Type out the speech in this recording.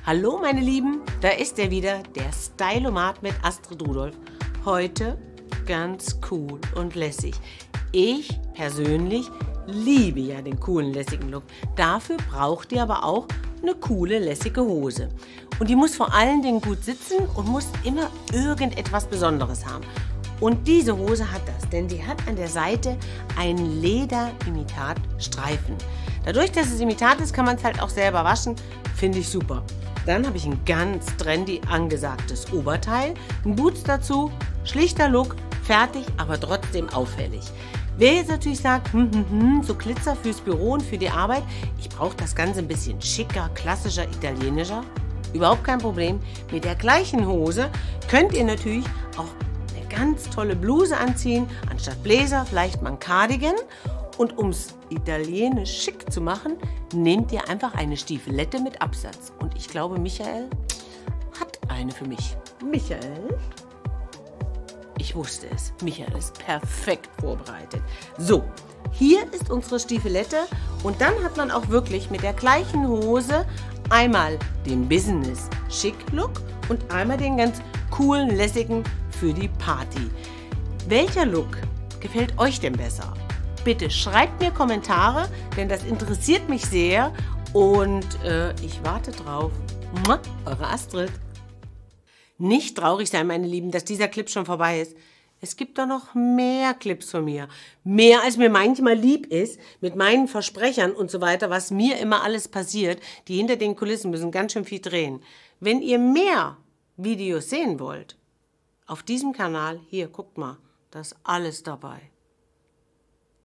Hallo meine Lieben, da ist er wieder, der Stylomat mit Astrid Rudolph. Heute ganz cool und lässig. Ich persönlich liebe ja den coolen, lässigen Look. Dafür braucht ihr aber auch eine coole, lässige Hose. Und die muss vor allen Dingen gut sitzen und muss immer irgendetwas Besonderes haben. Und diese Hose hat das, denn die hat an der Seite einen Leder-Imitat-Streifen. Dadurch, dass es Imitat ist, kann man es halt auch selber waschen. Finde ich super. Dann habe ich ein ganz trendy angesagtes Oberteil, ein Boots dazu, schlichter Look, fertig, aber trotzdem auffällig. Wer jetzt natürlich sagt, so Glitzer fürs Büro und für die Arbeit, ich brauche das Ganze ein bisschen schicker, klassischer, italienischer, überhaupt kein Problem. Mit der gleichen Hose könnt ihr natürlich auch eine ganz tolle Bluse anziehen, anstatt Bläser vielleicht mal ein Cardigan. Und um es italienisch schick zu machen, nehmt ihr einfach eine Stiefelette mit Absatz. Und ich glaube, Michael hat eine für mich. Michael? Ich wusste es. Michael ist perfekt vorbereitet. So, hier ist unsere Stiefelette. Und dann hat man auch wirklich mit der gleichen Hose einmal den Business-Schick-Look und einmal den ganz coolen, lässigen für die Party. Welcher Look gefällt euch denn besser? Bitte schreibt mir Kommentare, denn das interessiert mich sehr und ich warte drauf. Eure Astrid. Nicht traurig sein, meine Lieben, dass dieser Clip schon vorbei ist. Es gibt doch noch mehr Clips von mir. Mehr als mir manchmal lieb ist, mit meinen Versprechern und so weiter, was mir immer alles passiert. Die hinter den Kulissen müssen ganz schön viel drehen. Wenn ihr mehr Videos sehen wollt, auf diesem Kanal, hier, guckt mal, da ist alles dabei.